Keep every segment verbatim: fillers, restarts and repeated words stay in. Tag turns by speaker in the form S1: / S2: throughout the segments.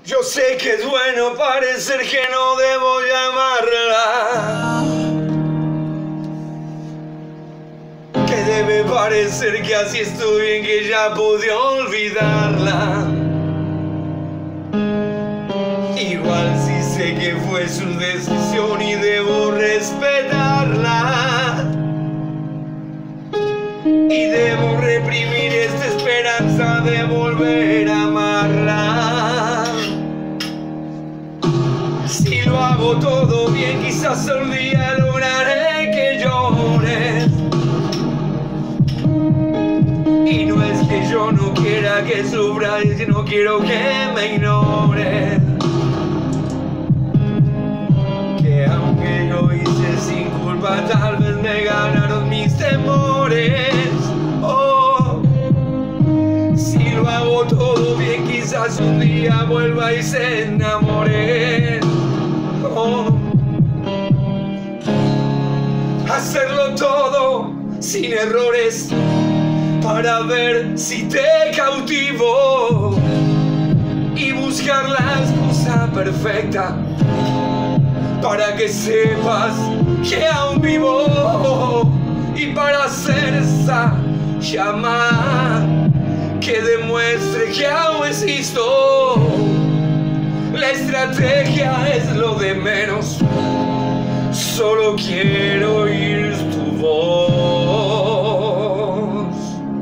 S1: Yo sé que es bueno parecer que no debo llamarla, que debe parecer que así estoy bien, que ya pude olvidarla. Igual sí sé que fue su decisión y debo respetarla, y debo reprimir esta esperanza de volver a amarla. Si lo hago todo bien, quizás un día lograré que llores. Y no es que yo no quiera que sufra, es que no quiero que me ignores. Que aunque lo hice sin culpa, tal vez me ganaron mis temores. Oh, si lo hago todo bien, quizás un día vuelva y se enamore. Oh, hacerlo todo sin errores para ver si te cautivo y buscar la excusa perfecta para que sepas que aún vivo, y para hacer esa llamada que demuestre que aún existo. La estrategia es lo de menos, solo quiero oír tu voz.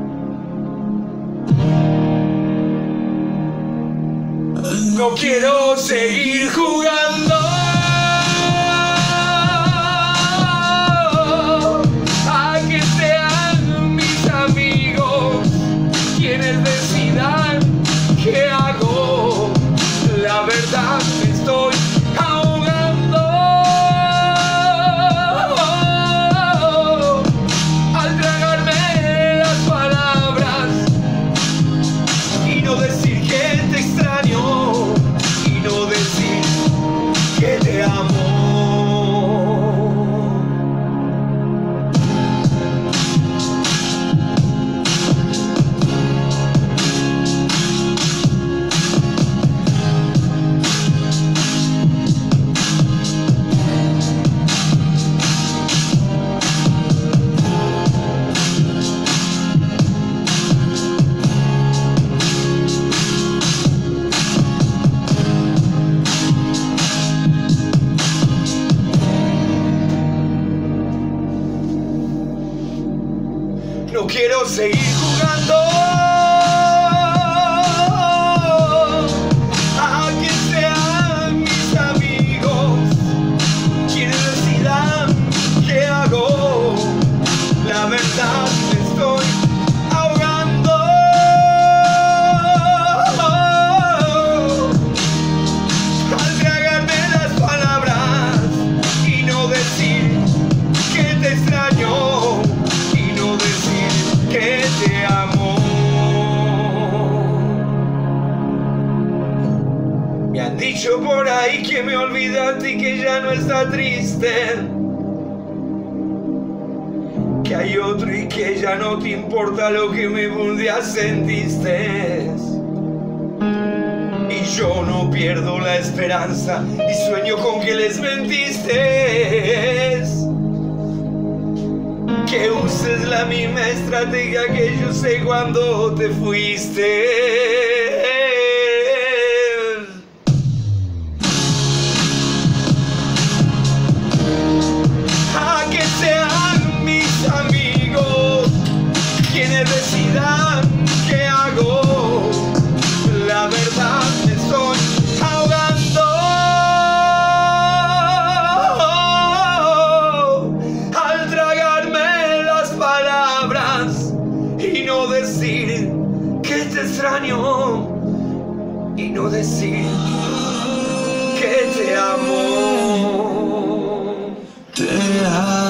S1: No quiero seguir jugando a que sean mis amigos quienes decidan qué hago. La verdad, me estoy ahogando al tragarme las palabras y no decir que te extraño y no decir que te amo. No quiero seguir jugando a que sean mis amigos quienes decidan qué hago. La verdad, me estoy ahogando al tragarme las palabras y no decir que te extraño y no decir que te amo. Me han dicho por ahí que me olvidaste y que ya no está triste, que hay otro y que ya no te importa lo que me un día sentiste. Y yo no pierdo la esperanza y sueño con que les mentiste, que uses la misma estrategia que yo sé cuando te fuiste. A que sean mis amigos quienes decidan qué hago. La verdad, me estoy ahogando al tragarme las palabras y no decir que te extraño y no decir que te amo. Te amo.